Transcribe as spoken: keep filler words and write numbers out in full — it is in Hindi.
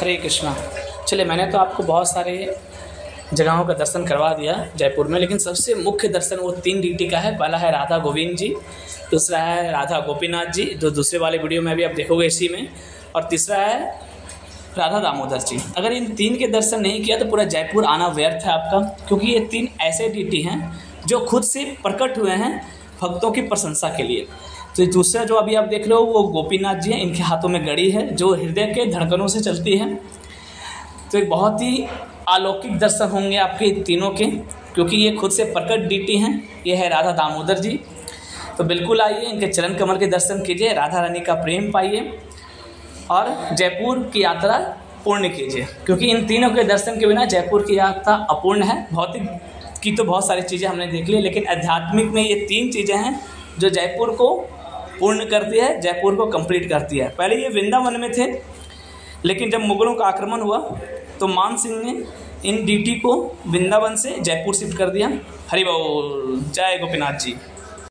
हरे कृष्णा। चलिए, मैंने तो आपको बहुत सारे जगहों का दर्शन करवा दिया जयपुर में, लेकिन सबसे मुख्य दर्शन वो तीन डीटी का है। पहला है राधा गोविंद जी, दूसरा है राधा गोपीनाथ जी, जो दूसरे वाले वीडियो में भी आप देखोगे इसी में, और तीसरा है राधा दामोदर जी। अगर इन तीन के दर्शन नहीं किया तो पूरा जयपुर आना व्यर्थ है आपका, क्योंकि ये तीन ऐसे डीटी हैं जो खुद से प्रकट हुए हैं भक्तों की प्रशंसा के लिए। तो दूसरा जो अभी आप देख रहे हो वो गोपीनाथ जी हैं, इनके हाथों में घड़ी है जो हृदय के धड़कनों से चलती है। तो एक बहुत ही अलौकिक दर्शन होंगे आपके तीनों के, क्योंकि ये खुद से प्रकट डीटी हैं। ये है राधा दामोदर जी। तो बिल्कुल आइए, इनके चरण कमल के दर्शन कीजिए, राधा रानी का प्रेम पाइए और जयपुर की यात्रा पूर्ण कीजिए, क्योंकि इन तीनों के दर्शन के बिना जयपुर की यात्रा अपूर्ण है। भौतिक की तो बहुत सारी चीज़ें हमने देख ली, लेकिन आध्यात्मिक में ये तीन चीज़ें हैं जो जयपुर को पूर्ण करती है, जयपुर को कंप्लीट करती है। पहले ये वृंदावन में थे, लेकिन जब मुगलों का आक्रमण हुआ तो मान सिंह ने इन डीटी को वृंदावन से जयपुर शिफ्ट कर दिया। हरि बोल, जय गोपीनाथ जी।